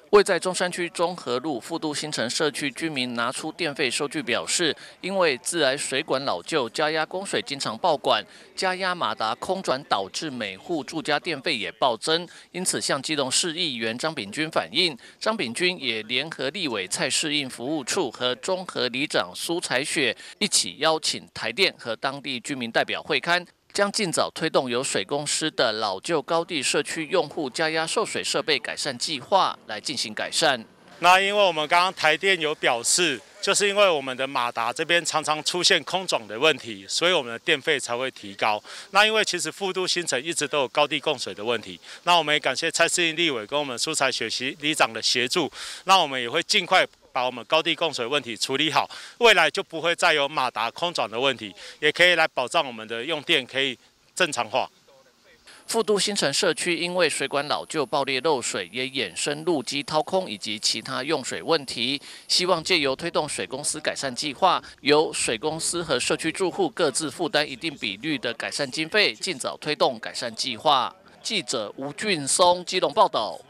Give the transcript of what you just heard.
位在中山区中和路富都新城社区居民拿出电费收据表示，因为自来水管老旧，加压供水经常爆管，加压马达空转导致每户住家电费也暴增，因此向基隆市议员张炳君反映，张炳君也联合立委蔡适应服务处和中和里长苏彩雪一起邀请台电和当地居民代表会勘。将尽早推动由水公司的老旧高地社区用户加压受水设备改善计划来进行改善。 那因为我们刚刚台电有表示，就是因为我们的马达这边常常出现空转的问题，所以我们的电费才会提高。那因为其实富都新城一直都有高地供水的问题，那我们也感谢蔡适应立委跟我们苏彩雪里长的协助，那我们也会尽快把我们高地供水问题处理好，未来就不会再有马达空转的问题，也可以来保障我们的用电可以正常化。 富都新城社区因为水管老旧爆裂漏水，也衍生路基掏空以及其他用水问题。希望借由推动水公司改善计划，由水公司和社区住户各自负担一定比率的改善经费，尽早推动改善计划。记者吴俊松基隆报道。